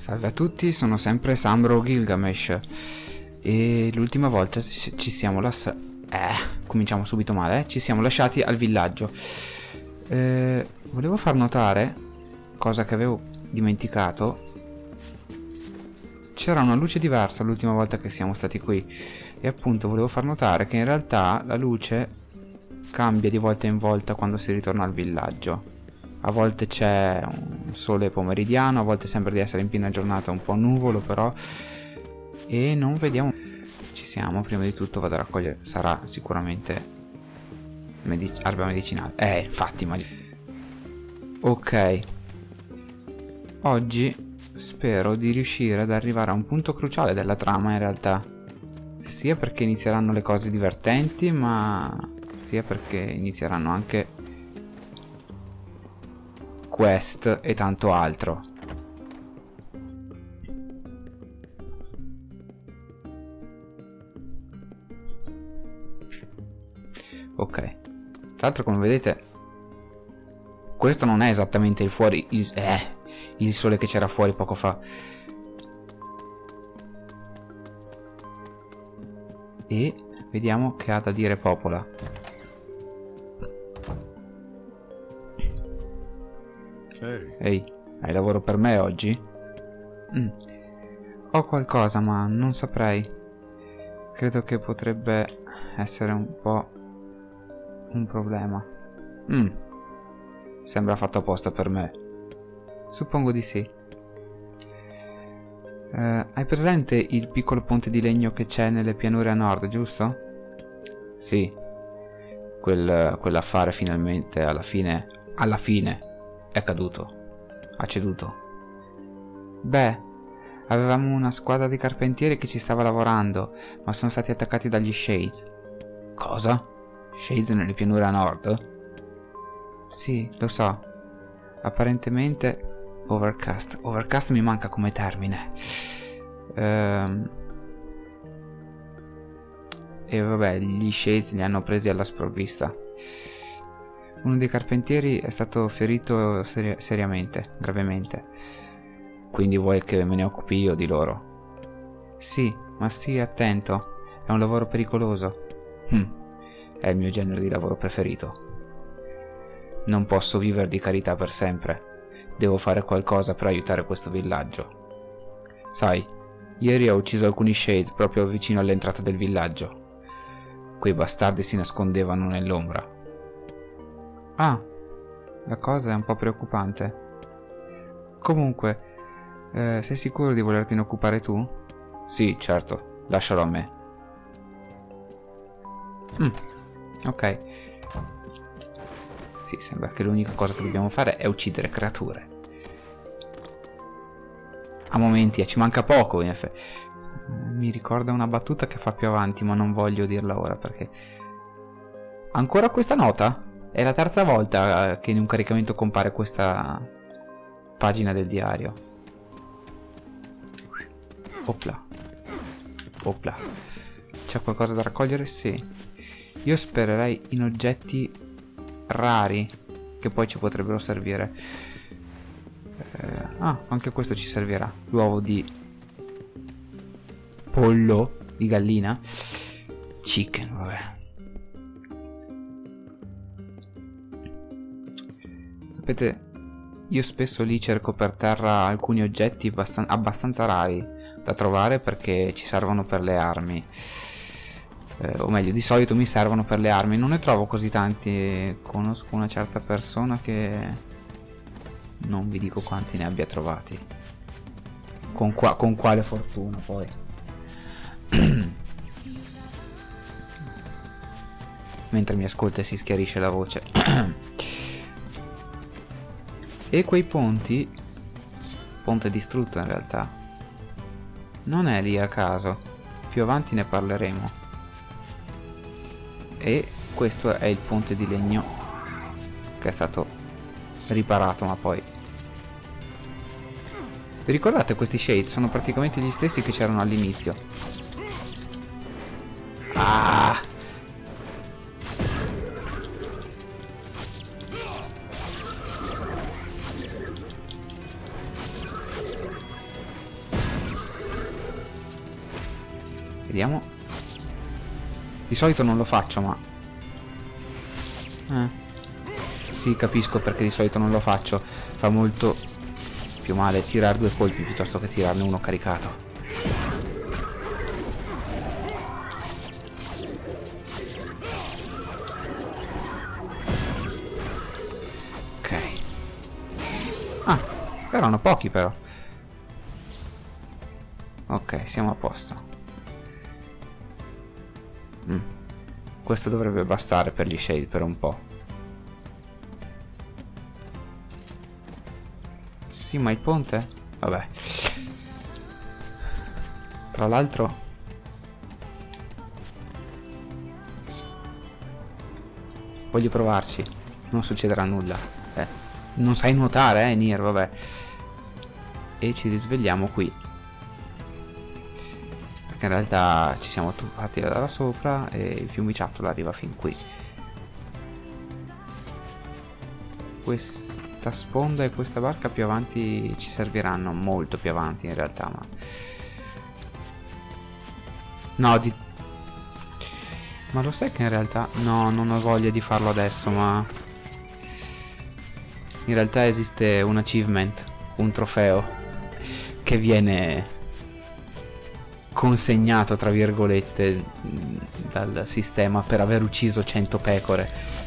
Salve a tutti, sono sempre Sambro Gilgamesh. E l'ultima volta ci siamo lasciati... cominciamo subito male, ci siamo lasciati al villaggio. Volevo far notare, cosa che avevo dimenticato, c'era una luce diversa l'ultima volta che siamo stati qui. E appunto volevo far notare che in realtà la luce cambia di volta in volta quando si ritorna al villaggio. A volte c'è un sole pomeridiano, a volte sembra di essere in piena giornata, un po' nuvolo però. E non vediamo... Ci siamo, prima di tutto vado a raccogliere, sarà sicuramente erba medicinale. Infatti, ma... Ok. Oggi spero di riuscire ad arrivare a un punto cruciale della trama in realtà. Sia perché inizieranno le cose divertenti, ma sia perché inizieranno anche quest e tanto altro. Ok, tra l'altro come vedete questo non è esattamente il sole che c'era fuori poco fa. E vediamo che ha da dire Popola. Ehi, hai lavoro per me oggi? Ho qualcosa, ma non saprei. Credo che potrebbe essere un po' un problema. Sembra fatto apposta per me. Suppongo di sì. Hai presente il piccolo ponte di legno che c'è nelle pianure a nord, giusto? Sì. Quell'affare finalmente, alla fine è caduto. Ha ceduto. Beh, avevamo una squadra di carpentieri che ci stava lavorando, ma sono stati attaccati dagli Shades. Cosa? Shades nelle pianure a nord? Sì, lo so. Apparentemente Overcast. Overcast mi manca come termine. E vabbè, gli Shades li hanno presi alla sprovvista. Uno dei carpentieri è stato ferito seriamente, gravemente. Quindi vuoi che me ne occupi io di loro? Sì, ma stii attento. È un lavoro pericoloso. È il mio genere di lavoro preferito. Non posso vivere di carità per sempre. Devo fare qualcosa per aiutare questo villaggio. Sai, ieri ho ucciso alcuni Shades proprio vicino all'entrata del villaggio. Quei bastardi si nascondevano nell'ombra. Ah, la cosa è un po' preoccupante. Comunque, sei sicuro di volertene occupare tu? Sì, certo, lascialo a me. Ok. Sì, sembra che l'unica cosa che dobbiamo fare è uccidere creature. A momenti, ci manca poco in effetti. Mi ricorda una battuta che fa più avanti, ma non voglio dirla ora perché... Ancora questa nota? È la terza volta che in un caricamento compare questa pagina del diario. Opla. Opla. C'è qualcosa da raccogliere? Sì. Io spererei in oggetti rari che poi ci potrebbero servire. Anche questo ci servirà. L'uovo di pollo, di gallina. Chicken, vabbè. Sapete, io spesso lì cerco per terra alcuni oggetti abbastanza rari da trovare perché ci servono per le armi. O meglio, di solito mi servono per le armi. Non ne trovo così tanti. Conosco una certa persona che non vi dico quanti ne abbia trovati. Con quale fortuna poi. Mentre mi ascolta e si schiarisce la voce. E quei ponti, ponte distrutto in realtà, non è lì a caso. Più avanti ne parleremo. E questo è il ponte di legno che è stato riparato, ma poi... Vi ricordate, questi Shades sono praticamente gli stessi che c'erano all'inizio. Vediamo. Di solito non lo faccio, ma... Sì, capisco perché di solito non lo faccio. Fa molto più male tirare 2 colpi piuttosto che tirarne uno caricato. Ok. Ah, però erano pochi però. Ok, siamo a posto. Questo dovrebbe bastare per gli shade per un po'. Sì, ma il ponte? Vabbè. Tra l'altro... voglio provarci. Non succederà nulla. Non sai nuotare, Nier, vabbè. E ci risvegliamo qui. Perché in realtà ci siamo tuffati da là sopra e il fiumiciattolo arriva fin qui. Questa sponda e questa barca più avanti ci serviranno, molto più avanti in realtà, ma... No, ma lo sai che in realtà... No, non ho voglia di farlo adesso, ma... In realtà esiste un achievement, un trofeo, che viene consegnato, tra virgolette, dal sistema per aver ucciso 100 pecore.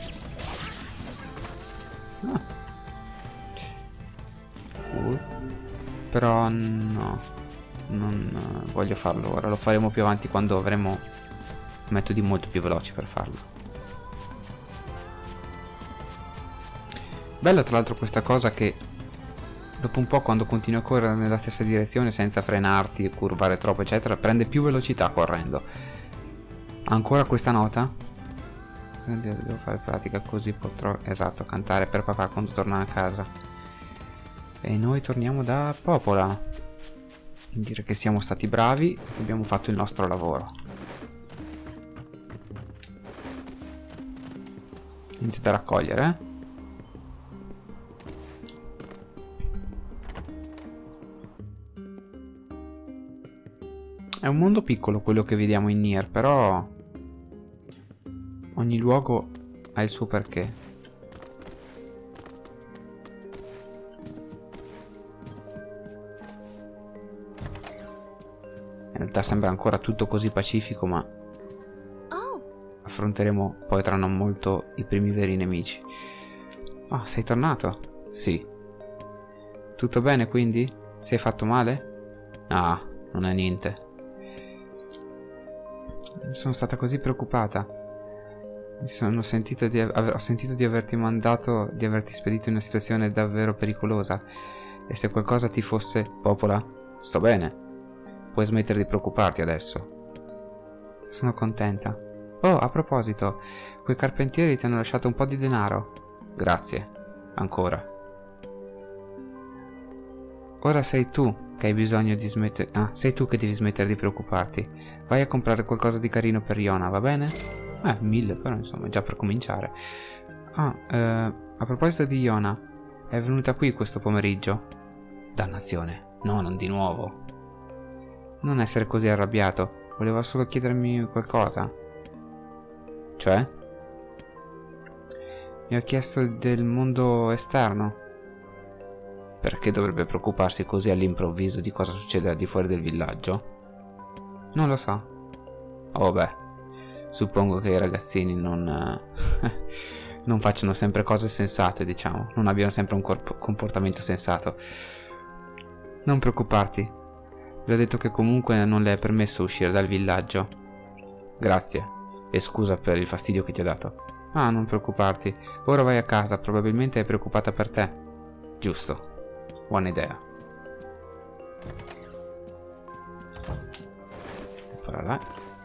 Cool. Però no, non voglio farlo ora, lo faremo più avanti quando avremo metodi molto più veloci per farlo. Bella tra l'altro questa cosa che dopo un po', quando continui a correre nella stessa direzione senza frenarti, curvare troppo eccetera, prende più velocità correndo. Ancora questa nota? Devo fare pratica così potrò, esatto, cantare per papà quando torna a casa. E noi torniamo da Popola. Dire che siamo stati bravi e abbiamo fatto il nostro lavoro. Iniziate a raccogliere, È un mondo piccolo quello che vediamo in Nier, però ogni luogo ha il suo perché. In realtà sembra ancora tutto così pacifico, ma affronteremo poi tra non molto i primi veri nemici. Ah, sei tornato? Sì. Tutto bene quindi? Sei fatto male? Ah, non è niente. Sono stata così preoccupata. Ho sentito di averti mandato, di averti spedito in una situazione davvero pericolosa. E se qualcosa ti fosse... Popola, sto bene. Puoi smettere di preoccuparti adesso. Sono contenta. Oh, a proposito, quei carpentieri ti hanno lasciato un po' di denaro. Grazie. Ancora. Ora sei tu che hai bisogno di smettere... Ah, sei tu che devi smettere di preoccuparti. Vai a comprare qualcosa di carino per Yona, va bene? 1000 però insomma, già per cominciare. A proposito di Yona, è venuta qui questo pomeriggio? Dannazione, no, non di nuovo. Non essere così arrabbiato, voleva solo chiedermi qualcosa. Cioè? Mi ha chiesto del mondo esterno. Perché dovrebbe preoccuparsi così all'improvviso di cosa succede al di fuori del villaggio? Non lo so. Oh beh, suppongo che i ragazzini non facciano sempre cose sensate, diciamo. Non abbiano sempre un comportamento sensato. Non preoccuparti. Le ho detto che comunque non le è permesso uscire dal villaggio. Grazie. E scusa per il fastidio che ti ho dato. Ah, non preoccuparti. Ora vai a casa, probabilmente è preoccupata per te. Giusto. Buona idea. Là.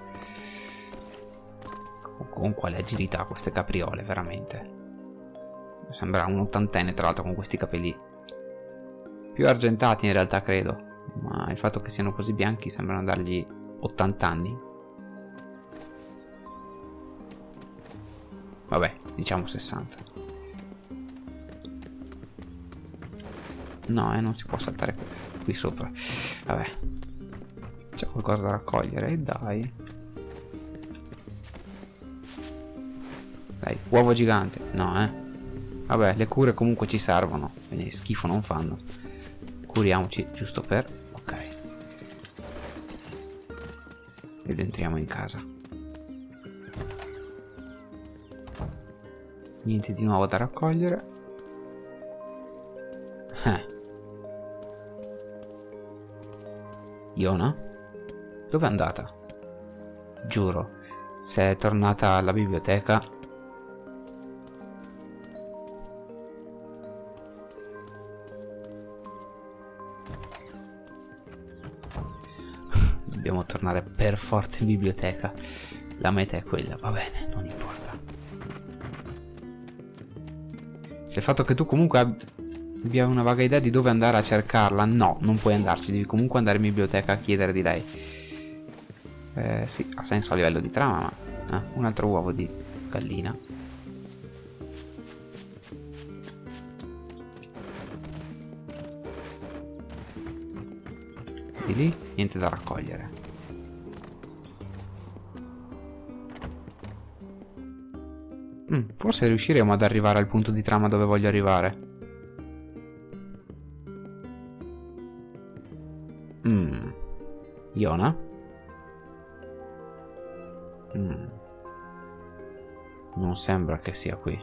Con quale agilità queste capriole, veramente. Sembra un ottantenne tra l'altro con questi capelli. Più argentati in realtà credo. Ma il fatto che siano così bianchi sembrano dargli 80 anni. Vabbè, diciamo 60. No, non si può saltare qui sopra. Vabbè. Ciao, qualcosa da raccogliere. E dai. Dai, uovo gigante. No, Vabbè, le cure comunque ci servono. Quindi schifo non fanno. Curiamoci, giusto per... Ok. Ed entriamo in casa. Niente di nuovo da raccogliere. Iona? Dove è andata? Giuro, se è tornata alla biblioteca. Dobbiamo tornare per forza in biblioteca. La meta è quella, va bene, non importa. Il fatto che tu comunque abbia una vaga idea di dove andare a cercarla, no, non puoi andarci, devi comunque andare in biblioteca a chiedere di lei. Sì, ha senso a livello di trama, ma... un altro uovo di gallina. Di lì, niente da raccogliere. Forse riusciremo ad arrivare al punto di trama dove voglio arrivare. Iona? Non sembra che sia qui.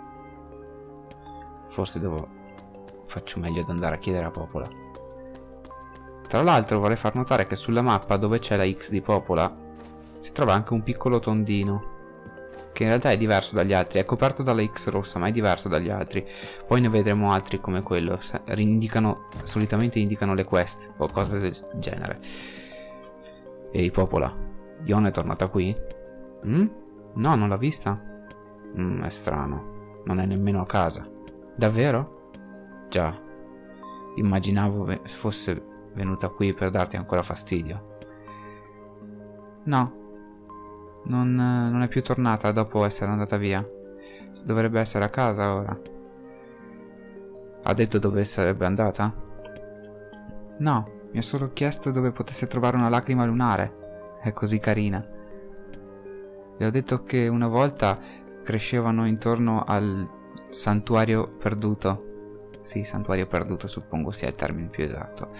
Forse faccio meglio ad andare a chiedere a Popola. Tra l'altro vorrei far notare che sulla mappa dove c'è la X di Popola si trova anche un piccolo tondino, che in realtà è diverso dagli altri, è coperto dalla X rossa ma è diverso dagli altri. Poi ne vedremo altri come quello, solitamente indicano le quest o cose del genere. Ehi Popola, Iona è tornata qui? No, non l'ha vista? È strano, non è nemmeno a casa. Davvero? Già, immaginavo fosse venuta qui per darti ancora fastidio. No, non è più tornata dopo essere andata via. Dovrebbe essere a casa ora. Ha detto dove sarebbe andata? No, mi ha solo chiesto dove potesse trovare una lacrima lunare. È così carina. Le ho detto che una volta crescevano intorno al santuario perduto. Sì, santuario perduto suppongo sia il termine più esatto.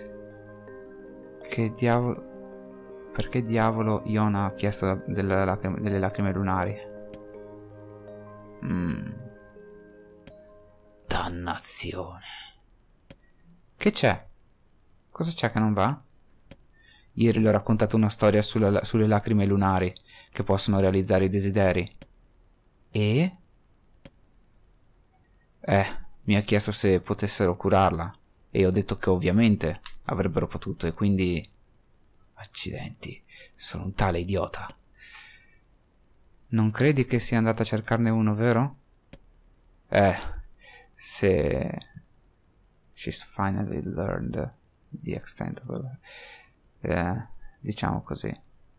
Che diavolo... Perché diavolo Iona ha chiesto delle lacrime lunari? Dannazione. Che c'è? Cosa c'è che non va? Ieri le ho raccontato una storia sulle lacrime lunari che possono realizzare i desideri. E? Mi ha chiesto se potessero curarla e ho detto che ovviamente avrebbero potuto e quindi... Accidenti, sono un tale idiota. Non credi che sia andata a cercarne uno, vero? Se... She's finally learned the extent of... diciamo così.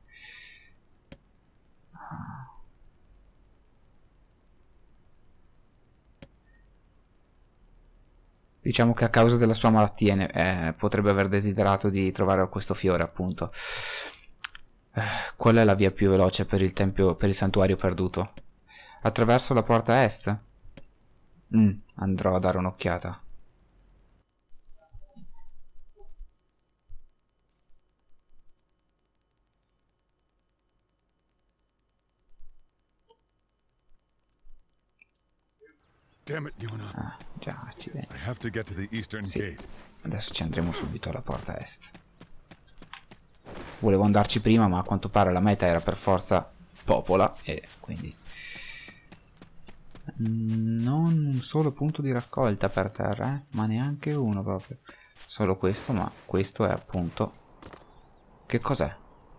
Diciamo che a causa della sua malattia potrebbe aver desiderato di trovare questo fiore, appunto. Qual è la via più veloce per il tempio, per il santuario perduto? Attraverso la porta est? Andrò a dare un'occhiata. Damn it, Yona. Già, accidenti. I have to get to the eastern gate. Adesso ci andremo subito alla porta est. Volevo andarci prima, ma a quanto pare la meta era per forza Popola e quindi non un solo punto di raccolta per terra, ma neanche uno proprio. Solo questo, ma questo è appunto... Che cos'è?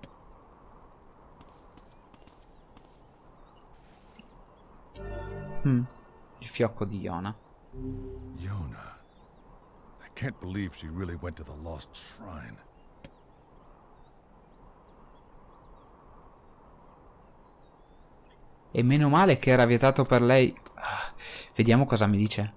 Il fiocco di Iona. Yona. I can't believe she really went to the lost shrine. E meno male che era vietato per lei. Vediamo cosa mi dice.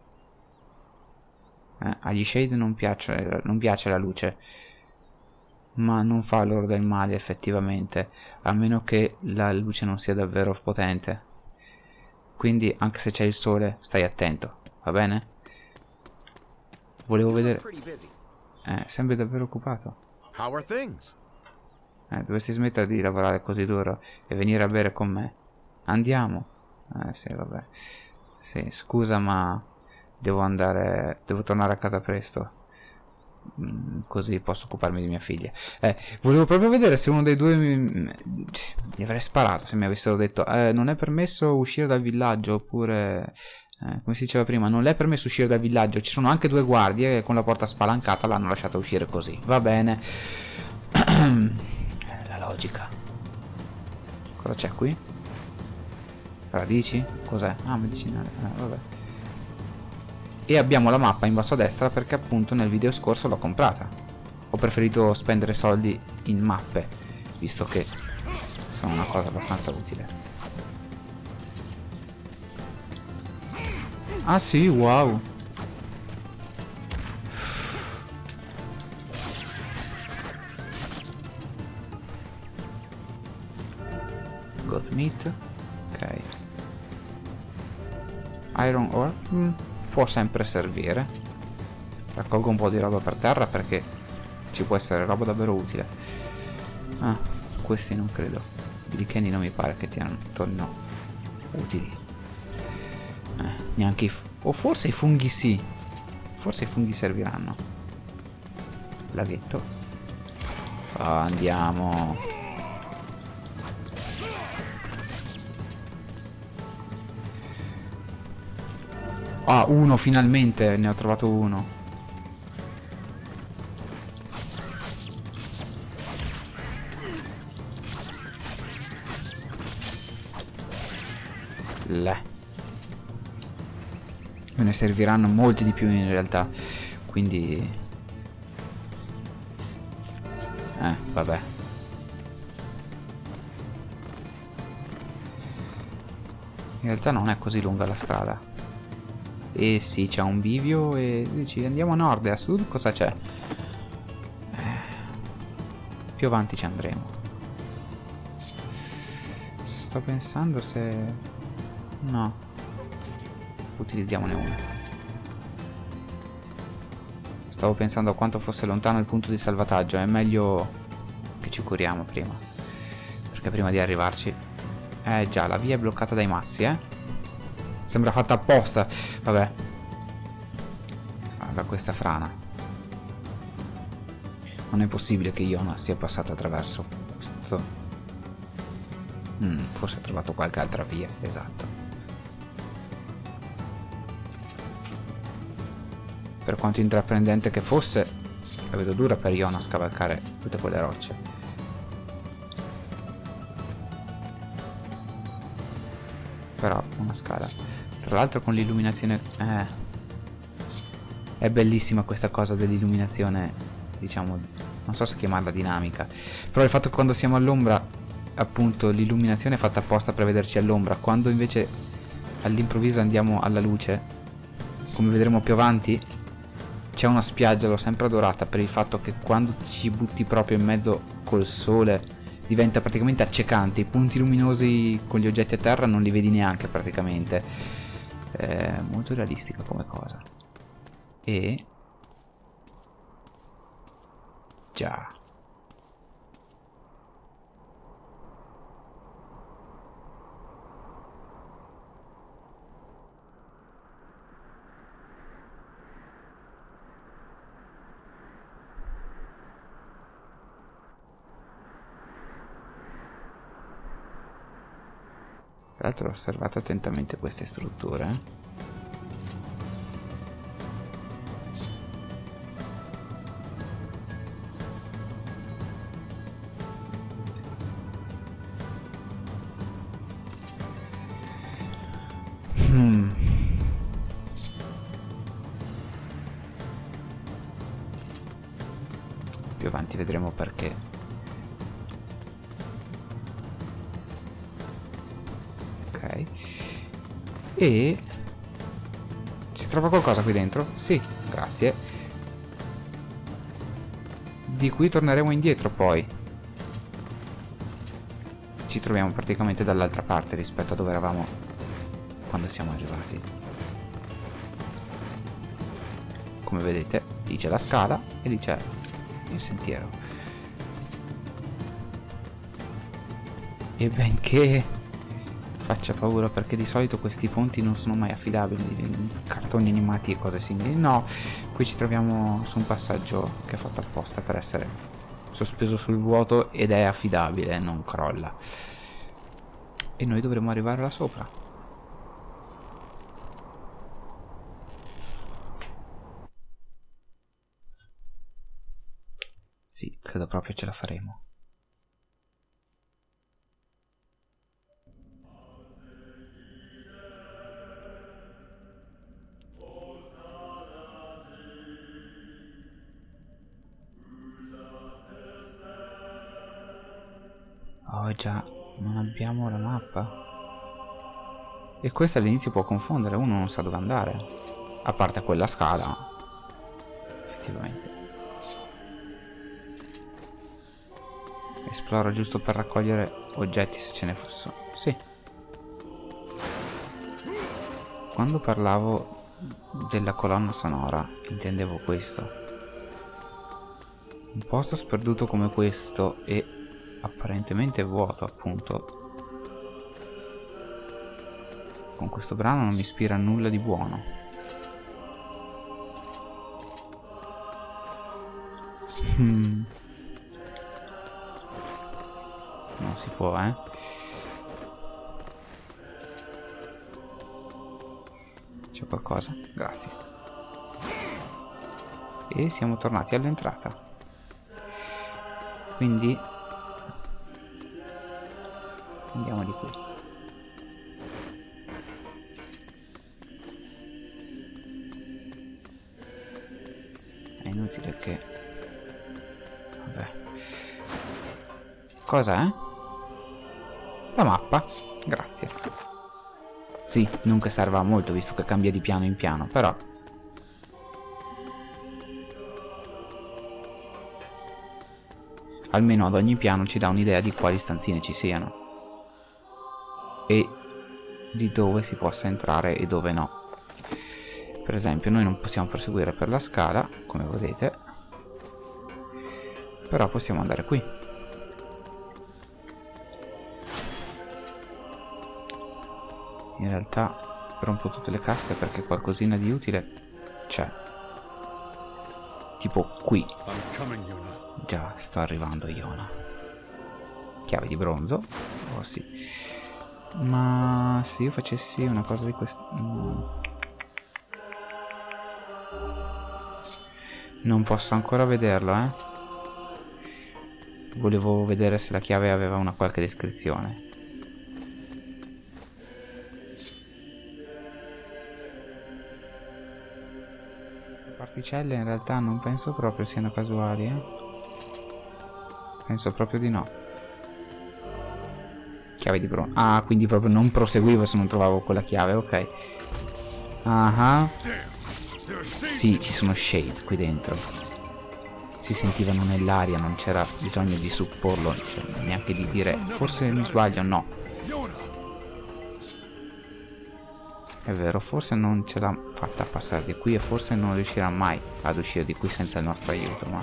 Agli Shade non piace la luce. ma non fa loro del male effettivamente, a meno che la luce non sia davvero potente. Quindi anche se c'è il sole stai attento, va bene? Volevo vedere... sembri davvero occupato. How are things? Dovresti smettere di lavorare così duro e venire a bere con me. Andiamo. Sì, vabbè. Sì, scusa, ma devo tornare a casa presto. Così posso occuparmi di mia figlia. Volevo proprio vedere se uno dei due gli avrei sparato se mi avessero detto non è permesso uscire dal villaggio, oppure come si diceva prima, non è permesso uscire dal villaggio, ci sono anche due guardie e con la porta spalancata l'hanno lasciata uscire così. Va bene. La logica. Cosa c'è qui? Radici? Cos'è? Ah, medicinale. Vabbè. E abbiamo la mappa in basso a destra perché appunto nel video scorso l'ho comprata. Ho preferito spendere soldi in mappe, visto che sono una cosa abbastanza utile. Ah sì, wow. Goat meat. Ok. Iron ore. Può sempre servire. Raccolgo un po' di roba per terra perché ci può essere roba davvero utile. Ah, questi non credo. I licheni non mi pare che tornino utili. Neanche o forse i funghi sì. Forse i funghi serviranno. Laghetto. Andiamo. Ah, uno finalmente, ne ho trovato uno. Me ne serviranno molti di più in realtà. Quindi vabbè. In realtà non è così lunga la strada. E sì, c'è un bivio e dici andiamo a nord e a sud cosa c'è? Più avanti ci andremo. Sto pensando se... no. Utilizziamone uno. Stavo pensando a quanto fosse lontano il punto di salvataggio. È meglio che ci curiamo prima, perché prima di arrivarci... già, la via è bloccata dai massi, Sembra fatta apposta. Vabbè. Da questa frana. Non è possibile che Yona sia passata attraverso questo. Forse ha trovato qualche altra via. Esatto. Per quanto intraprendente che fosse, la vedo dura per Yona scavalcare tutte quelle rocce. Però una scala. Tra l'altro con l'illuminazione... è bellissima questa cosa dell'illuminazione, diciamo, non so se chiamarla dinamica, però il fatto che quando siamo all'ombra, appunto, l'illuminazione è fatta apposta per vederci all'ombra, quando invece all'improvviso andiamo alla luce, come vedremo più avanti, c'è una spiaggia, l'ho sempre adorata, per il fatto che quando ci butti proprio in mezzo col sole diventa praticamente accecante, i punti luminosi con gli oggetti a terra non li vedi neanche praticamente. È molto realistica come cosa. E già, tra l'altro ho osservato attentamente queste strutture. Più avanti vedremo perché. Ok. E si trova qualcosa qui dentro? Sì, grazie. di cui torneremo indietro poi. Ci troviamo praticamente dall'altra parte rispetto a dove eravamo quando siamo arrivati. Come vedete, lì c'è la scala e lì c'è il sentiero. E benché faccia paura, perché di solito questi ponti non sono mai affidabili, cartoni animati e cose simili. No, qui ci troviamo su un passaggio che è fatto apposta per essere sospeso sul vuoto ed è affidabile, non crolla. E noi dovremo arrivare là sopra. Sì, credo proprio ce la faremo. Oh già, non abbiamo la mappa. E questo all'inizio può confondere, uno non sa dove andare. A parte quella scala. Effettivamente. Esploro giusto per raccogliere oggetti se ce ne fossero. Sì. Quando parlavo della colonna sonora intendevo questo. Un posto sperduto come questo e apparentemente vuoto, appunto, con questo brano non mi ispira a nulla di buono. Non si può, eh? C'è qualcosa? Grazie. E siamo tornati all'entrata. Quindi andiamo di qui. È inutile che... Vabbè. Cosa è? La mappa. Grazie. Sì, non che serva a molto visto che cambia di piano in piano, però... almeno ad ogni piano ci dà un'idea di quali stanzine ci siano. E di dove si possa entrare e dove no. Per esempio noi non possiamo proseguire per la scala, come vedete, però possiamo andare qui. In realtà rompo tutte le casse perché qualcosina di utile c'è. Tipo qui. Già, sto arrivando, Iona. Chiave di bronzo. Oh sì. Ma se io facessi una cosa di questo... Non posso ancora vederlo, eh. Volevo vedere se la chiave aveva una qualche descrizione. Queste particelle in realtà non penso proprio siano casuali, eh. Penso proprio di no. Chiave di bronzo. Ah, quindi proprio non proseguivo se non trovavo quella chiave, ok. Ah. Sì, ci sono shades qui dentro. Si sentivano nell'aria, non c'era bisogno di supporlo, cioè, neanche di dire forse mi sbaglio, no. È vero, forse non ce l'ha fatta passare di qui e forse non riuscirà mai ad uscire di qui senza il nostro aiuto, ma...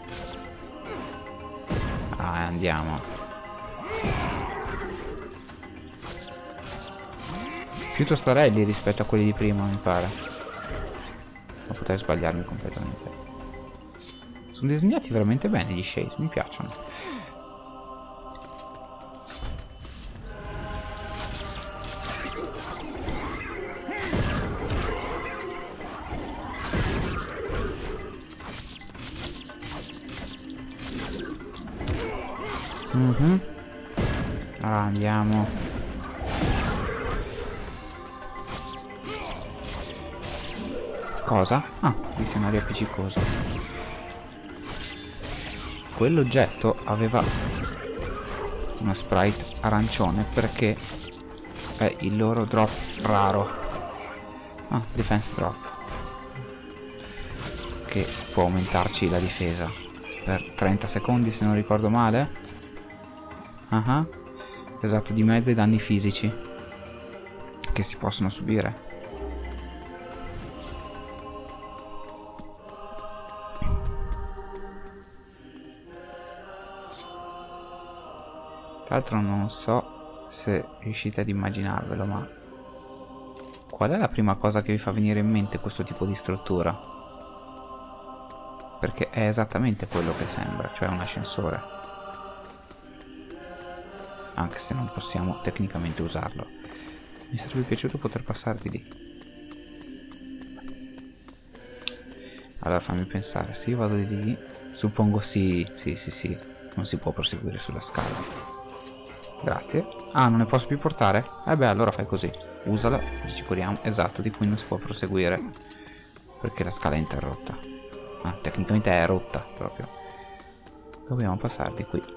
Ah, andiamo. Più tostarelli rispetto a quelli di prima, mi pare. Ma potrei sbagliarmi completamente. Sono disegnati veramente bene gli shades, mi piacciono. Allora, andiamo. Cosa? Ah, dizionario appiccicoso. Quell'oggetto aveva una sprite arancione perché è il loro drop raro. Ah, defense drop, che può aumentarci la difesa. per 30 secondi se non ricordo male. Esatto, di mezzo ai danni fisici che si possono subire. Tra l'altro non so se riuscite ad immaginarvelo, ma qual è la prima cosa che vi fa venire in mente questo tipo di struttura? Perché è esattamente quello che sembra, cioè un ascensore. Anche se non possiamo tecnicamente usarlo. Mi sarebbe piaciuto poter passare di lì. Allora fammi pensare, se io vado di lì, suppongo sì, non si può proseguire sulla scala. Grazie. Ah, non ne posso più portare? Beh, allora fai così. Usala, così ci curiamo. Esatto, di qui non si può proseguire perché la scala è interrotta. Ah, tecnicamente è rotta proprio. Dobbiamo passare di qui.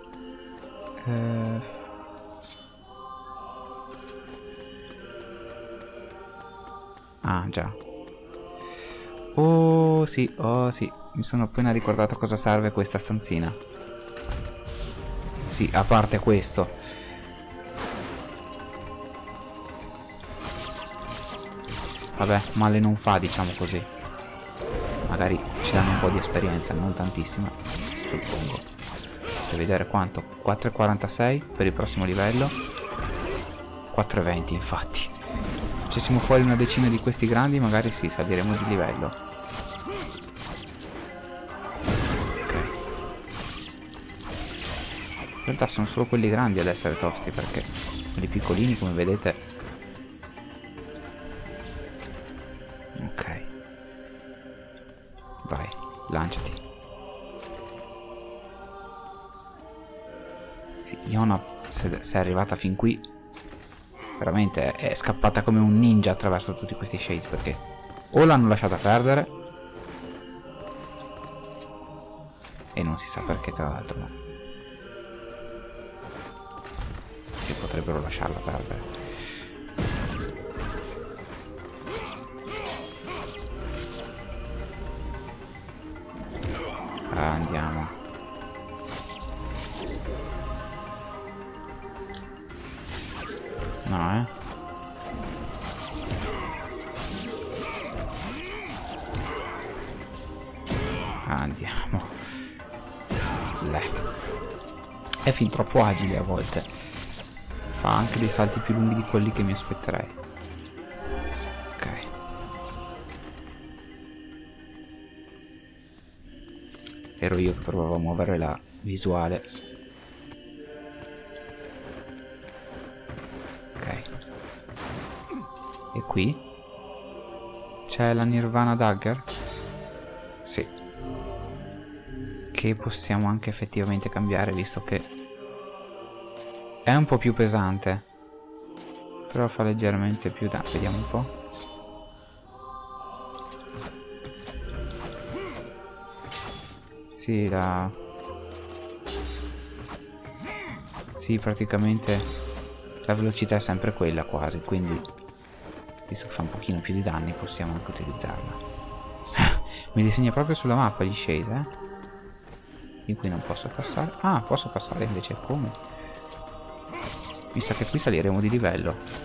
Ah, già. Oh sì, mi sono appena ricordato cosa serve questa stanzina. Sì, a parte questo. Vabbè, male non fa, diciamo così. Magari ci danno un po' di esperienza, non tantissima, suppongo. Per vedere quanto. 4,46 per il prossimo livello. 4,20 infatti. Facessimo fuori una decina di questi grandi, magari sì, saliremo di livello. Ok. In realtà sono solo quelli grandi ad essere tosti, perché quelli piccolini, come vedete... Ok. Vai, lanciati. Sì, Yona, se è arrivata fin qui, veramente è scappata come un ninja attraverso tutti questi shades, perché o l'hanno lasciata perdere, e non si sa perché, tra l'altro, no, che potrebbero lasciarla perdere. Andiamo. No, Andiamo. È fin troppo agile a volte. Fa anche dei salti più lunghi di quelli che mi aspetterei. Ok. Ero io che provavo a muovere la visuale. Ok. E qui? C'è la Nirvana Dagger? Sì. Che possiamo anche effettivamente cambiare, visto che è un po' più pesante. Però fa leggermente più danno. Vediamo un po'. Sì, Sì, praticamente la velocità è sempre quella quasi, quindi visto che fa un pochino più di danni possiamo anche utilizzarla. Mi disegna proprio sulla mappa gli shade, Di qui non posso passare. Ah, posso passare invece, come? Mi sa che qui saliremo di livello.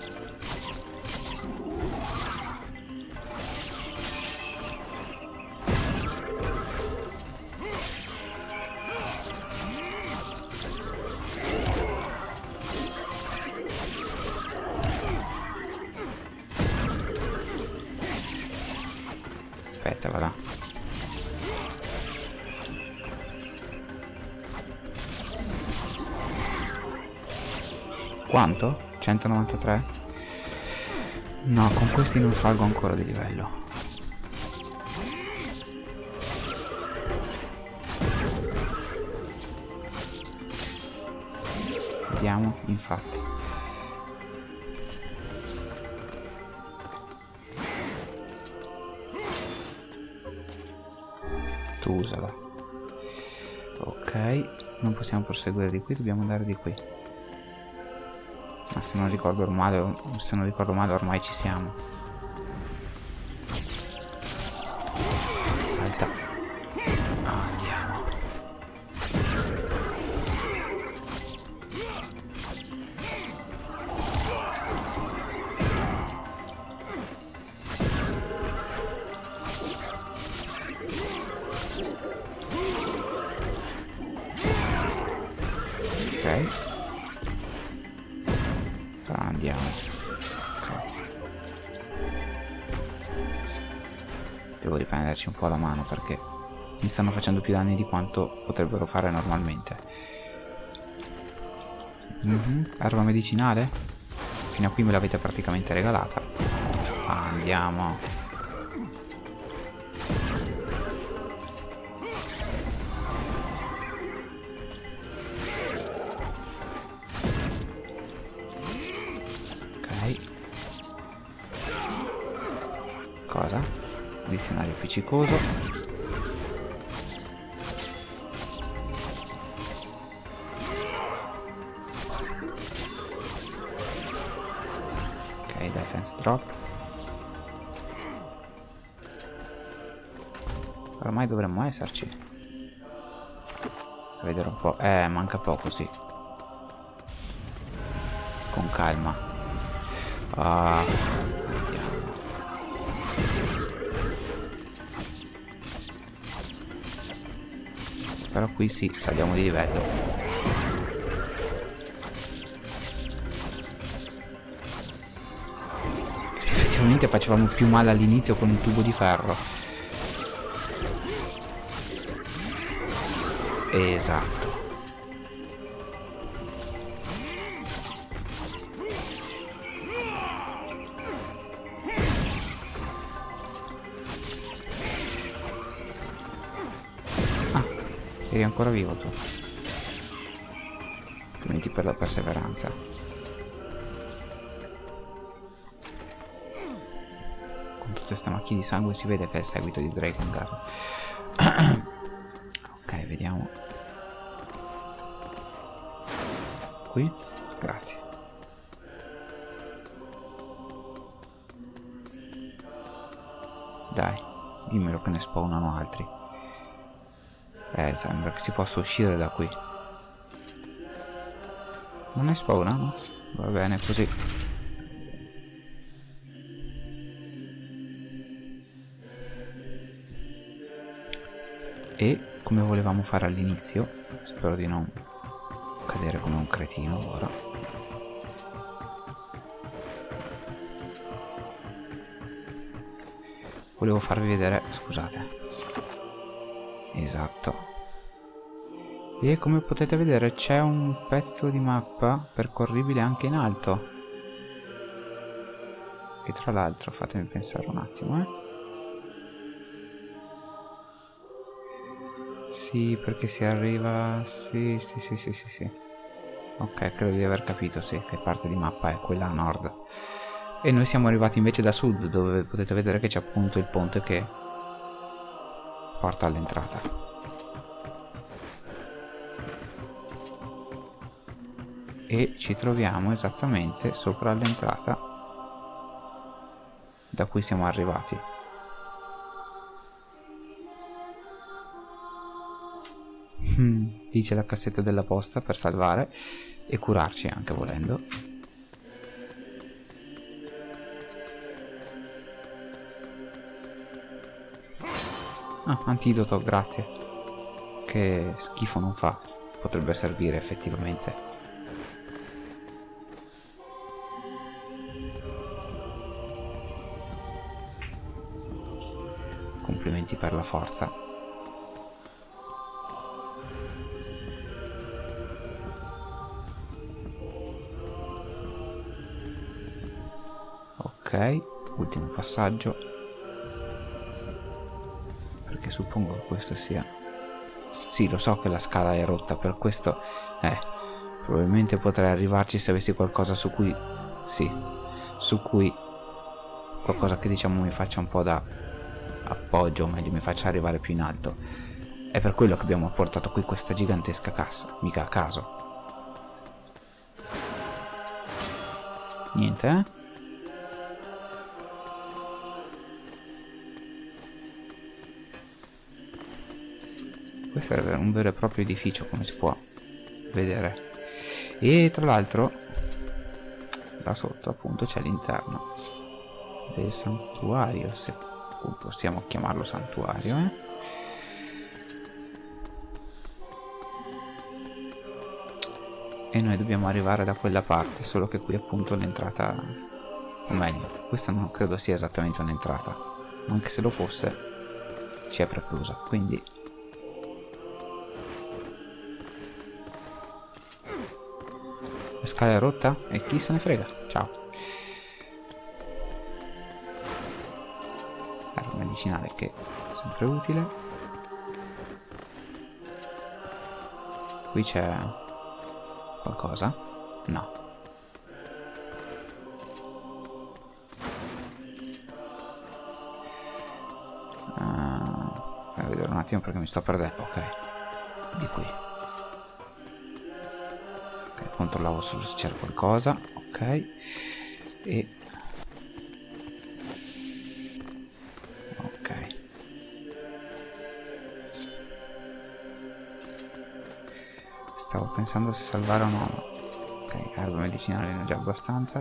Aspetta, va là. Quanto? 193? No, con questi non salgo ancora di livello. Vediamo, infatti. Tu usala. Ok, non possiamo proseguire di qui, dobbiamo andare di qui. Ma se non ricordo male ormai ci siamo. Salta. Andiamo. Andiamo. Ok. Devo riprenderci un po' la mano perché mi stanno facendo più danni di quanto potrebbero fare normalmente. Erba medicinale? Fino a qui me l'avete praticamente regalata. Andiamo. Ok. Cosa? Dizionario appiccicoso. Ok, defense drop. Ormai dovremmo esserci. A vedere un po'. Manca poco, sì. Con calma. Andiamo. Però qui sì, saliamo di livello. Se effettivamente facevamo più male all'inizio con il tubo di ferro. Esatto. Eri ancora vivo tu. Complimenti per la perseveranza. Con tutte queste macchie di sangue si vede che è il seguito di Drakengard. Ok, vediamo. Qui? Grazie. Dai, dimmelo che ne spawnano altri. Sembra che si possa uscire da qui. Non ne spawnano? Va bene così. E come volevamo fare all'inizio, spero di non cadere come un cretino ora. Volevo farvi vedere, scusate. Esatto. E come potete vedere c'è un pezzo di mappa percorribile anche in alto. E tra l'altro fatemi pensare un attimo, Sì, perché si arriva... Sì. Ok, credo di aver capito, sì, che parte di mappa è quella a nord. E noi siamo arrivati invece da sud, dove potete vedere che c'è appunto il ponte che porta all'entrata. E ci troviamo esattamente sopra l'entrata da cui siamo arrivati. Lì c'è la cassetta della posta per salvare e curarci anche volendo. Antidoto, grazie. Che schifo non fa. Potrebbe servire effettivamente. Complimenti per la forza. Ok, ultimo passaggio. Perché suppongo che questo sia... Sì, lo so che la scala è rotta, per questo... probabilmente potrei arrivarci se avessi qualcosa su cui... Sì, su cui... Qualcosa che diciamo mi faccia un po' da appoggio, o meglio mi faccia arrivare più in alto. È per quello che abbiamo portato qui questa gigantesca cassa, mica a caso. Niente, Questo è un vero e proprio edificio, come si può vedere. E tra l'altro là sotto appunto c'è l'interno del santuario, se possiamo chiamarlo santuario, e noi dobbiamo arrivare da quella parte, solo che qui appunto l'entrata, o meglio, questa non credo sia esattamente un'entrata, ma anche se lo fosse ci è preclusa, quindi la scala è rotta e chi se ne frega. Ciao. Arma medicinale che è sempre utile. Qui c'è qualcosa? No. Devo vedere un attimo perché mi sto perdendo. Ok, di qui. Ok, controllavo solo se c'era qualcosa. Ok. E ok. Stavo pensando se salvare o no. Ok, erba medicinale ne ho già abbastanza.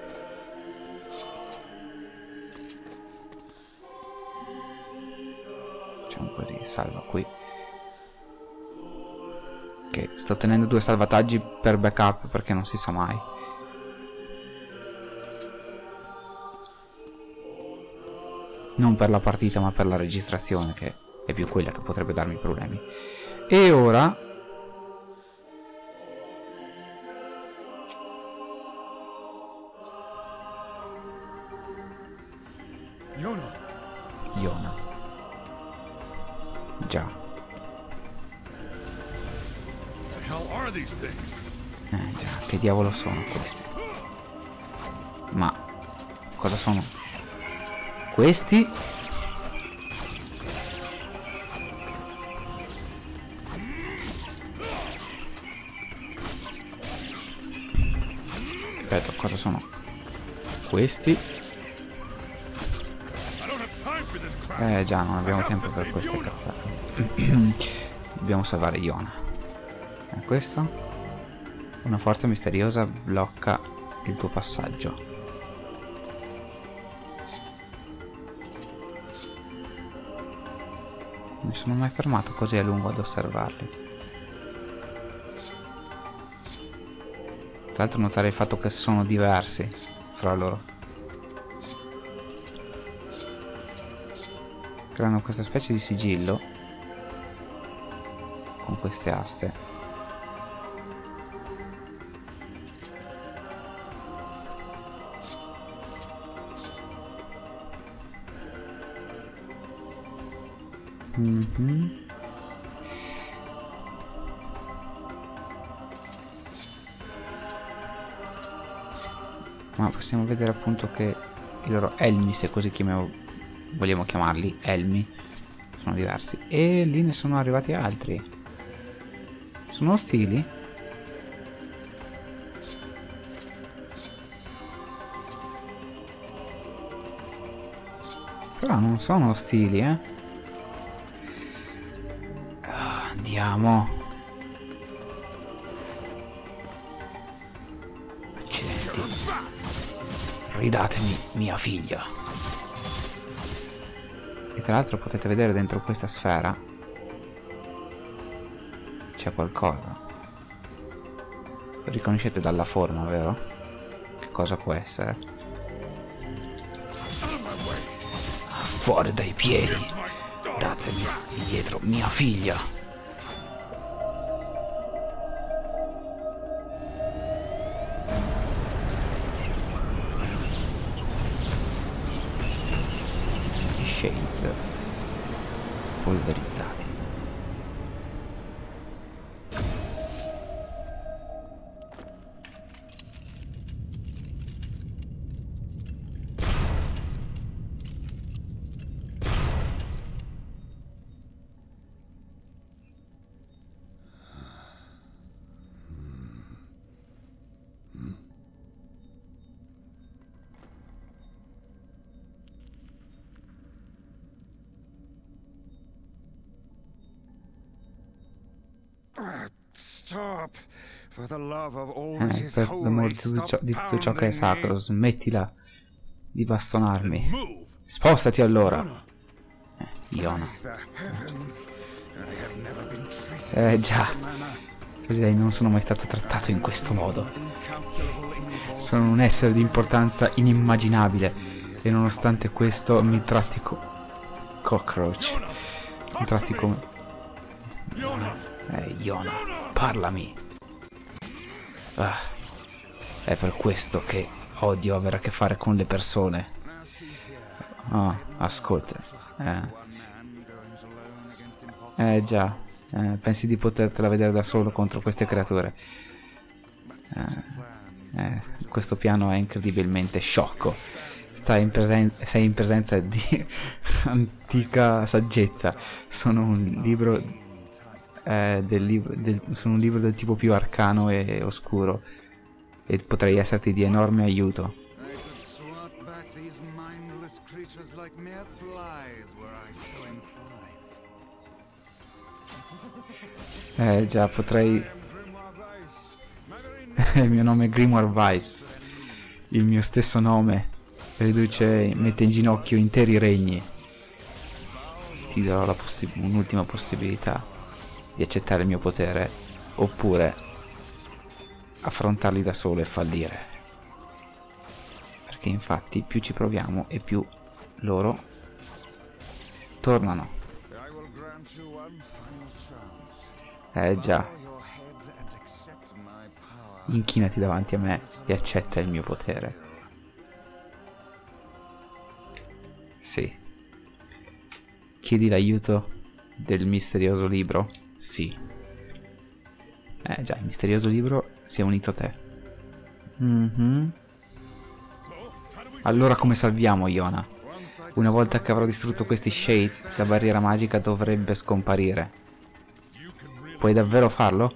C'è un po' di salva qui. Ok, sto tenendo 2 salvataggi per backup perché non si sa mai. Non per la partita ma per la registrazione, che è più quella che potrebbe darmi problemi. E ora Yona. Già. Già, che diavolo sono questi? Ma cosa sono? Questi? Aspetta, cosa sono? Questi? Già, non abbiamo tempo per queste cazzate. Dobbiamo salvare Yona. E questo? Una forza misteriosa blocca il tuo passaggio. Non mi sono mai fermato così a lungo ad osservarli. Tra l'altro notare il fatto che sono diversi fra loro. Creano questa specie di sigillo con queste aste. Ma possiamo vedere appunto che i loro elmi, se così vogliamo chiamarli, elmi, sono diversi. E lì ne sono arrivati altri. Sono ostili? Però non sono ostili, andiamo. Accidenti. Ridatemi mia figlia. E tra l'altro potete vedere dentro questa sfera c'è qualcosa. Lo riconoscete dalla forma, vero? Che cosa può essere? Fuori dai piedi! Datemi indietro mia figlia! Shades polverizzati. Stop. For the love of all Per l'amore di tutto ciò che è sacro, smettila di bastonarmi. Spostati allora. Yona. Già. Direi non sono mai stato trattato in questo modo. Sono un essere di importanza inimmaginabile e nonostante questo mi tratti cockroach. Mi tratti come... Yona, parlami. Ah, è per questo che odio avere a che fare con le persone. Ah, ascolta. Già. Pensi di potertela vedere da solo contro queste creature? Questo piano è incredibilmente sciocco. Sei in presenza di antica saggezza. Sono un libro sono un libro del tipo più arcano e oscuro e potrei esserti di enorme aiuto. Già, potrei... Il mio nome è Grimoire Weiss. Il mio stesso nome mette in ginocchio interi regni. Ti darò un'ultima possibilità di accettare il mio potere, oppure affrontarli da solo e fallire. Perché infatti più ci proviamo e più loro tornano. Già. Inchinati davanti a me e accetta il mio potere. Sì. Chiedi l'aiuto del misterioso libro? Sì. Già, il misterioso libro si è unito a te. Allora come salviamo Yona? Una volta che avrò distrutto questi Shades, la barriera magica dovrebbe scomparire. Puoi davvero farlo?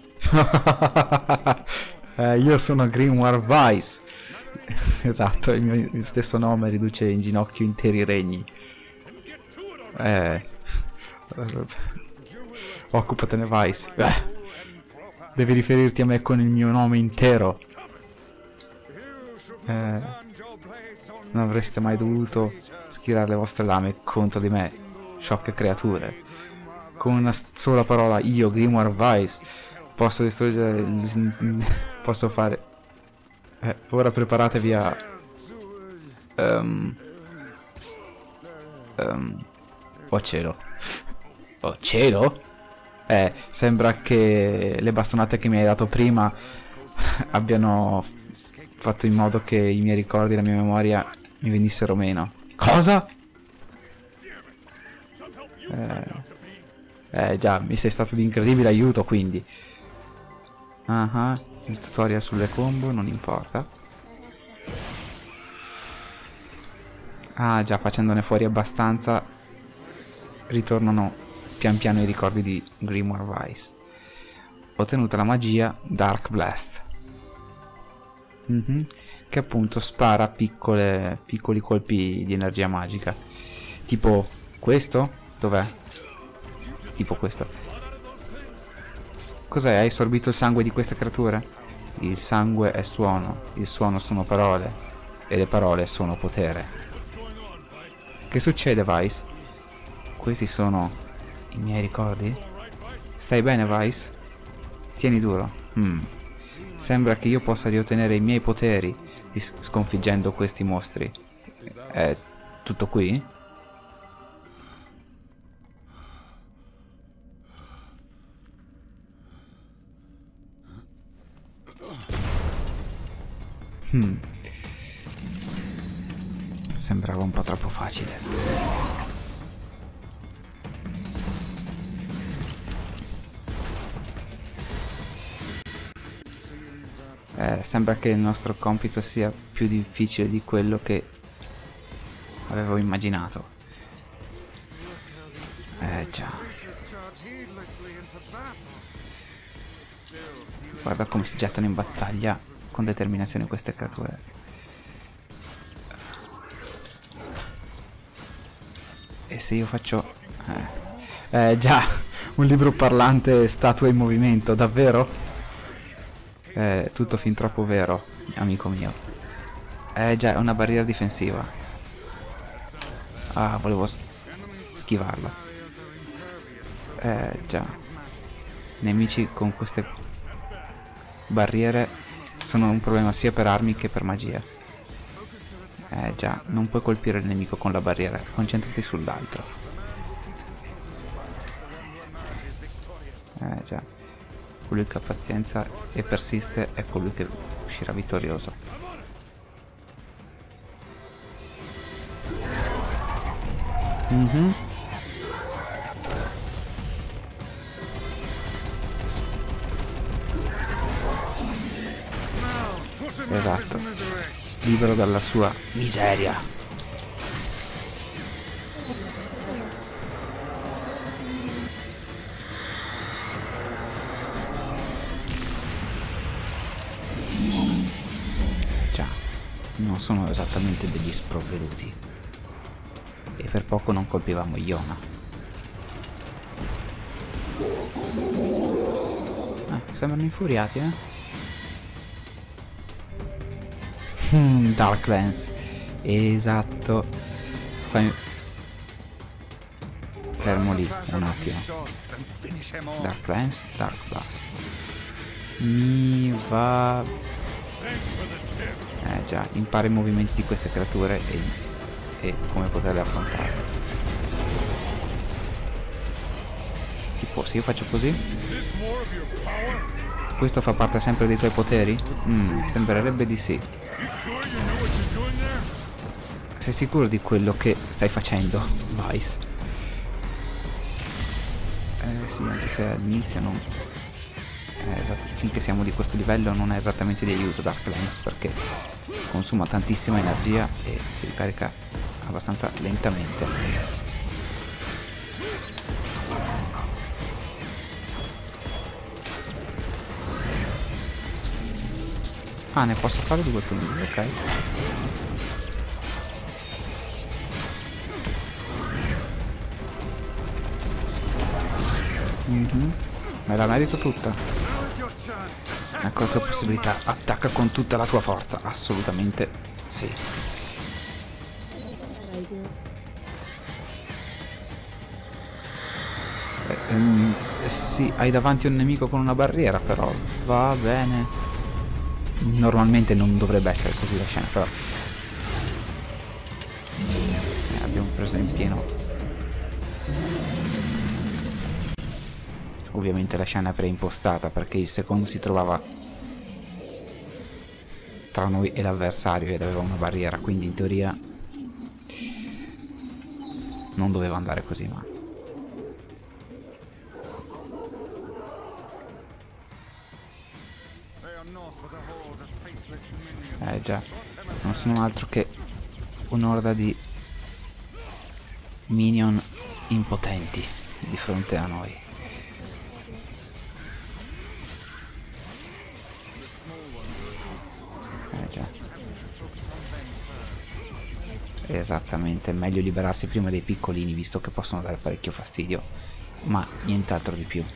Io sono Grimoire Weiss. Esatto, il mio stesso nome riduce in ginocchio interi regni. Occupatene Weiss. Devi riferirti a me con il mio nome intero. Non avreste mai dovuto schierare le vostre lame contro di me, sciocche creature. Con una sola parola, io, Grimoire Weiss, posso distruggere posso fare... ora preparatevi a... Oh cielo. Oh cielo? Sembra che le bastonate che mi hai dato prima abbiano fatto in modo che i miei ricordi e la mia memoria mi venissero meno. Cosa? Già, mi sei stato di incredibile aiuto, quindi. Il tutorial sulle combo, non importa. Già, facendone fuori abbastanza ritornano pian piano i ricordi di Grimoire Weiss. Ho ottenuto la magia Dark Blast, che appunto spara piccoli colpi di energia magica. Tipo questo? Dov'è? Tipo questo. Cos'è? Hai assorbito il sangue di queste creature? Il sangue è suono, il suono sono parole e le parole sono potere. Che succede, Weiss? Questi sono i miei ricordi? Stai bene, Weiss? Tieni duro. Sembra che io possa riottenere i miei poteri sconfiggendo questi mostri. È tutto qui? Sembrava un po' troppo facile. Sembra che il nostro compito sia più difficile di quello che avevo immaginato. Già. Guarda come si gettano in battaglia con determinazione queste creature. E se io faccio... già, un libro parlante, statue in movimento, davvero? Tutto fin troppo vero, amico mio. Già, è una barriera difensiva. Volevo schivarla. Già. Nemici con queste barriere sono un problema sia per armi che per magia. Già, non puoi colpire il nemico con la barriera, concentrati sull'altro. Già, colui che ha pazienza e persiste è colui che uscirà vittorioso. Esatto, libero dalla sua miseria. Già, non sono esattamente degli sprovveduti. E per poco non colpivamo Iona. Sembrano infuriati, Darklands. Esatto. Fermo lì un attimo. Darklands, Dark Blast. Mi va... già, impara i movimenti di queste creature e come poterle affrontare. Tipo, se io faccio così, questo fa parte sempre dei tuoi poteri? Sembrerebbe di sì. Sei sicuro di quello che stai facendo, Vice? Sì, anche se all'inizio non... esatto, finché siamo di questo livello non è esattamente di aiuto Darklands, perché consuma tantissima energia e si ricarica abbastanza lentamente. Ah, ne posso fare due quindi, ok. Me la merito tutta. Ecco la tua possibilità, attacca con tutta la tua forza, assolutamente sì. Sì, hai davanti un nemico con una barriera, però va bene. Normalmente non dovrebbe essere così la scena, però abbiamo preso in pieno. Ovviamente la scena è preimpostata perché il secondo si trovava tra noi e l'avversario ed aveva una barriera, quindi in teoria non doveva andare così, ma già, non sono altro che un'orda di minion impotenti di fronte a noi. Già. Esattamente, è meglio liberarsi prima dei piccolini, visto che possono dare parecchio fastidio, ma nient'altro di più.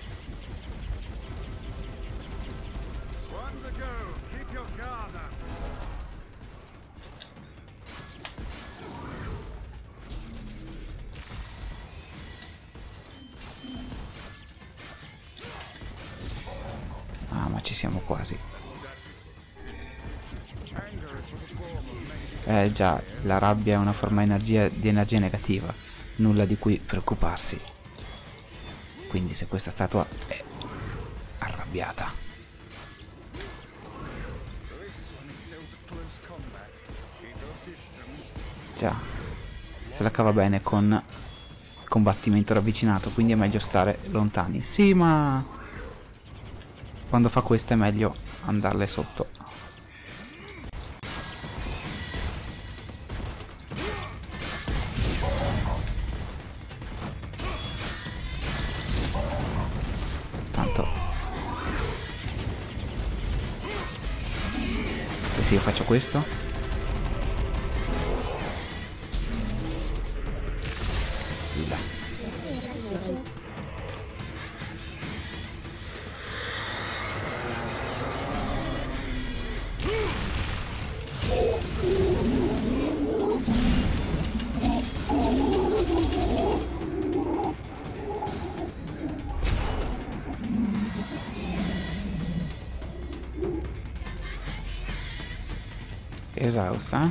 Ah, ma ci siamo quasi. Già, la rabbia è una forma di energia negativa, nulla di cui preoccuparsi. Quindi se questa statua è arrabbiata, già, se la cava bene con combattimento ravvicinato, quindi è meglio stare lontani. Sì, ma quando fa questo è meglio andarle sotto. Tanto, e se io faccio questo, esausta.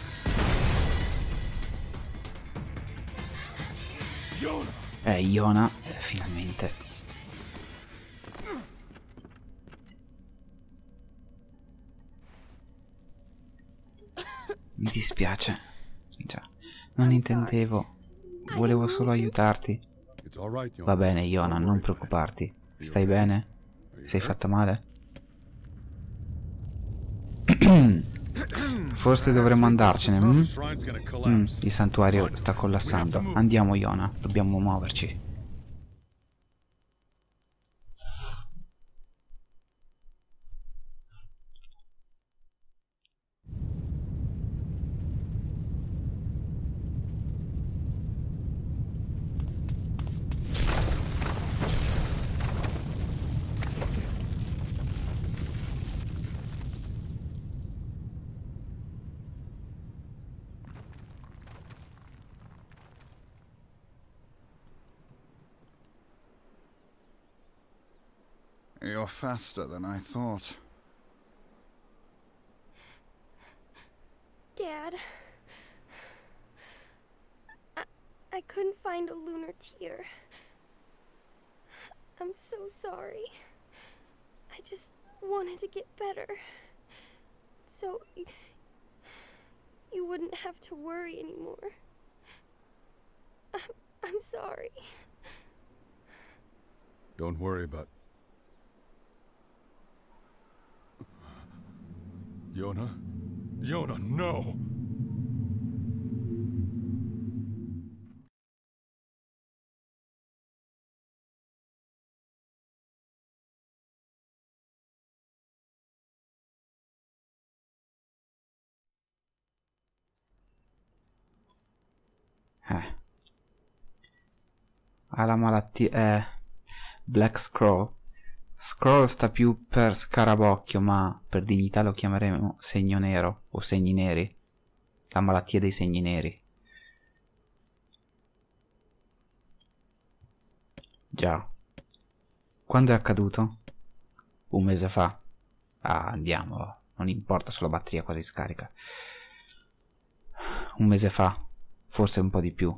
Yona, finalmente. Mi dispiace. Già, non intendevo. Volevo solo aiutarti. Va bene, Yona, non preoccuparti. Stai bene? Sei fatta male? Forse dovremmo andarcene. Il santuario sta collassando. Andiamo, Yona. Dobbiamo muoverci. You're faster than I thought. Dad, I couldn't find a lunar tear. I'm so sorry. I just wanted to get better. So you wouldn't have to worry anymore. I'm sorry. Don't worry about... Yona? Yona, no! Ha la malattia... Black Scroll. Scroll sta più per scarabocchio, ma per dignità lo chiameremo segno nero o segni neri. La malattia dei segni neri. Già. Quando è accaduto? Un mese fa. Ah, andiamo. Non importa se la batteria quasi scarica. Un mese fa. Forse un po' di più.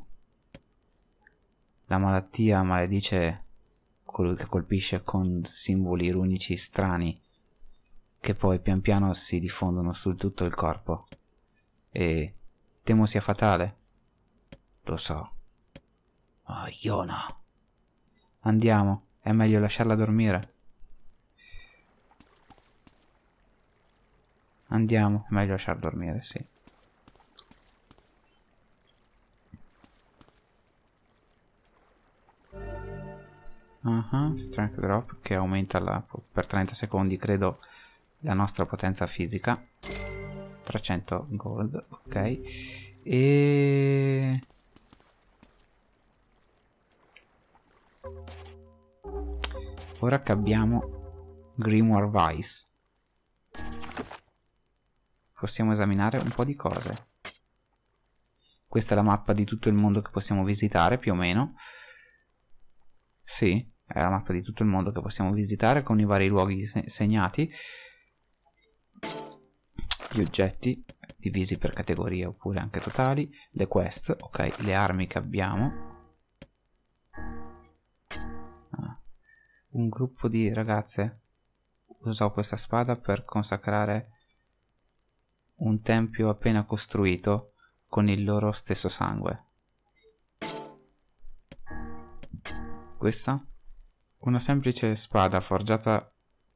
La malattia maledice colui che colpisce con simboli runici strani che poi pian piano si diffondono su tutto il corpo. E temo sia fatale. Lo so. Oh, Yona. Andiamo, è meglio lasciarla dormire. Andiamo, è meglio lasciarla dormire, sì. Strength drop che aumenta per 30 secondi, credo, la nostra potenza fisica. 300 gold, ok. E... ora che abbiamo Grimoire Vice, possiamo esaminare un po' di cose. Questa è la mappa di tutto il mondo che possiamo visitare, più o meno. Sì, è la mappa di tutto il mondo che possiamo visitare con i vari luoghi segnati. Gli oggetti divisi per categorie oppure anche totali. Le quest, ok, le armi che abbiamo. Un gruppo di ragazze usò questa spada per consacrare un tempio appena costruito con il loro stesso sangue. Questa? Una semplice spada forgiata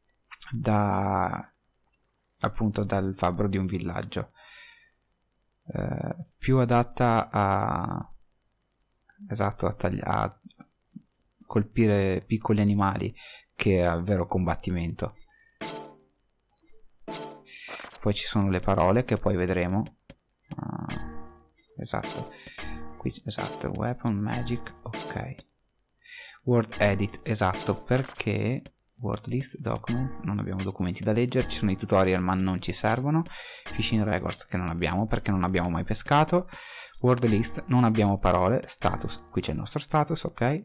appunto dal fabbro di un villaggio, più adatta a a colpire piccoli animali che al vero combattimento. Poi ci sono le parole che poi vedremo. Esatto, qui esatto, weapon, magic, ok. Word edit, esatto, perché word list, documents, non abbiamo documenti da leggere, ci sono i tutorial ma non ci servono, fishing records che non abbiamo perché non abbiamo mai pescato, word list, non abbiamo parole, status, qui c'è il nostro status, ok,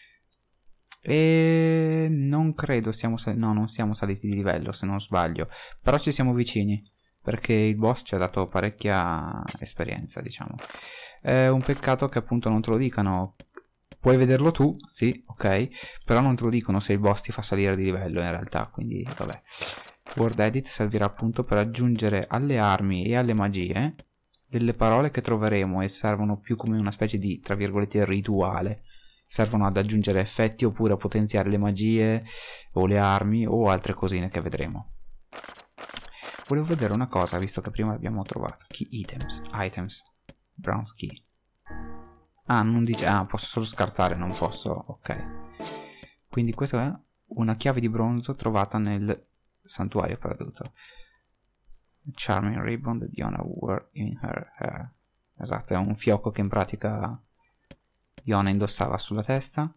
e non credo siamo no, non siamo saliti di livello se non sbaglio, però ci siamo vicini, perché il boss ci ha dato parecchia esperienza, diciamo. È un peccato che appunto non te lo dicano. Puoi vederlo tu, sì, ok, però non te lo dicono se il boss ti fa salire di livello in realtà, quindi vabbè. Word Edit servirà appunto per aggiungere alle armi e alle magie delle parole che troveremo e servono più come una specie di, tra virgolette, rituale. Servono ad aggiungere effetti oppure a potenziare le magie o le armi o altre cosine che vedremo. Volevo vedere una cosa, visto che prima abbiamo trovato key items, bronze key. Ah, non dice, posso solo scartare, non posso, ok. Quindi questa è una chiave di bronzo trovata nel santuario perduto. Charming ribbon that Yona wore in her hair. Esatto, è un fiocco che in pratica Yona indossava sulla testa.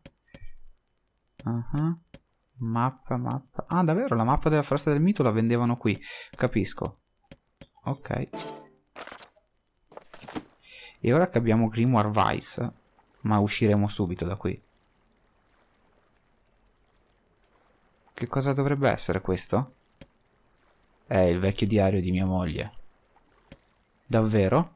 Mappa. Ah, davvero, la mappa della foresta del mito la vendevano qui. Capisco. Ok. E ora che abbiamo Grimoire Vice, ma usciremo subito da qui. Che cosa dovrebbe essere questo? È il vecchio diario di mia moglie. Davvero?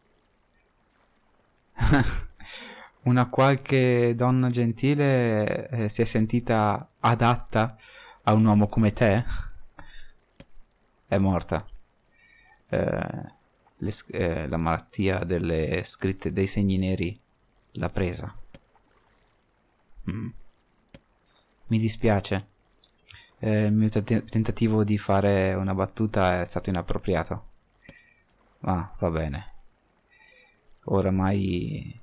Una qualche donna gentile si è sentita adatta a un uomo come te? È morta. La malattia delle scritte dei segni neri l'ha presa. Mi dispiace. Il mio tentativo di fare una battuta è stato inappropriato. Ma va bene. Ormai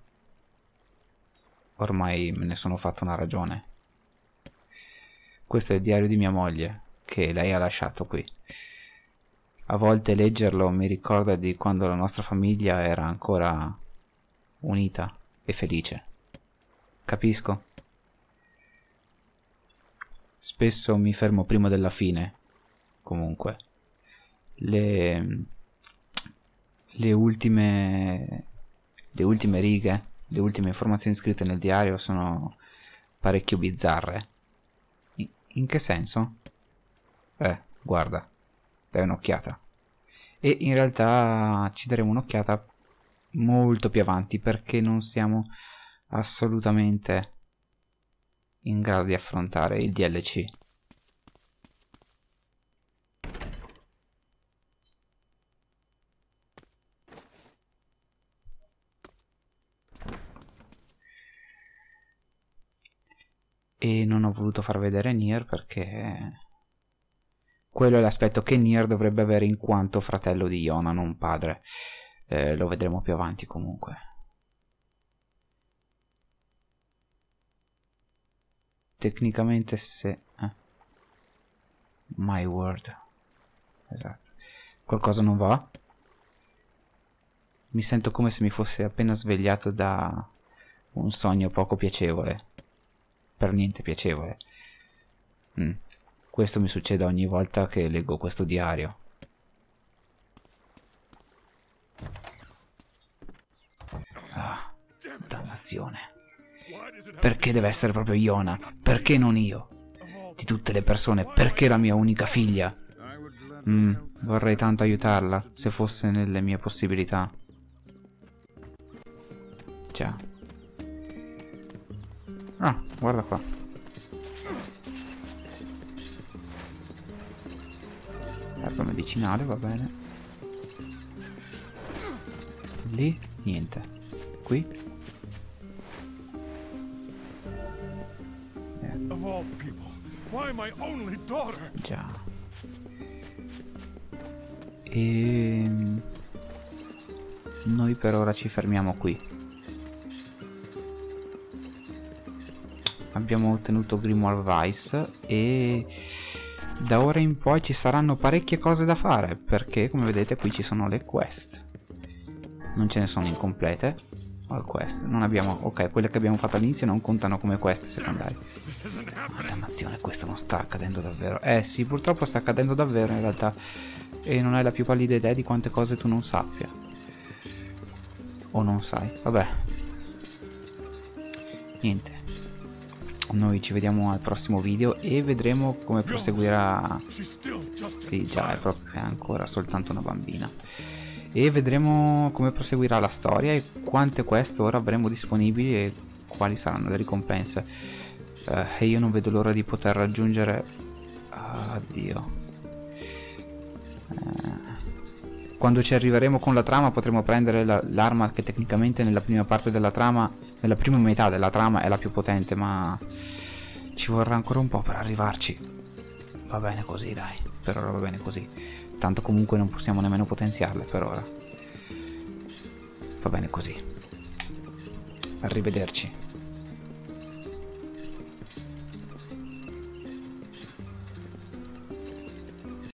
me ne sono fatto una ragione. Questo è il diario di mia moglie, che lei ha lasciato qui. A volte leggerlo mi ricorda di quando la nostra famiglia era ancora unita e felice. Capisco? Spesso mi fermo prima della fine. Comunque, le ultime righe, le ultime informazioni scritte nel diario sono parecchio bizzarre. In che senso? Guarda, dai un'occhiata. E in realtà ci daremo un'occhiata molto più avanti, perché non siamo assolutamente in grado di affrontare il DLC. E non ho voluto far vedere Nier perché quello è l'aspetto che Nier dovrebbe avere in quanto fratello di Yona, non padre. Lo vedremo più avanti comunque. Tecnicamente se... My word. Esatto. Qualcosa non va? Mi sento come se mi fossi appena svegliato da un sogno poco piacevole. Per niente piacevole. Questo mi succede ogni volta che leggo questo diario. Dannazione. Perché deve essere proprio Yona? Perché non io? Di tutte le persone, perché la mia unica figlia? Vorrei tanto aiutarla, se fosse nelle mie possibilità. Già. Ah, guarda qua. Erba medicinale, va bene. Lì, niente. Qui? Of all people, why my only daughter? Già. E noi per ora ci fermiamo qui. Abbiamo ottenuto Grimoire Vice e da ora in poi ci saranno parecchie cose da fare, perché come vedete qui ci sono le quest. Non ce ne sono incomplete. Quest non abbiamo, ok, quelle che abbiamo fatto all'inizio non contano come quest secondarie. Ma dannazione, questo non sta accadendo davvero. Sì, purtroppo sta accadendo davvero in realtà, e non hai la più pallida idea di quante cose tu non sappia o non sai. Vabbè, niente, Noi ci vediamo al prossimo video e vedremo come proseguirà. Sì, già, è ancora soltanto una bambina. E vedremo come proseguirà la storia e quante quest ora avremo disponibili e quali saranno le ricompense. E io non vedo l'ora di poter raggiungere... Addio. Quando ci arriveremo con la trama potremo prendere l'arma che tecnicamente nella prima parte della trama, nella prima metà della trama è la più potente, ma ci vorrà ancora un po' per arrivarci. Va bene così, dai, per ora va bene così. Tanto comunque non possiamo nemmeno potenziarle per ora. Va bene così. Arrivederci.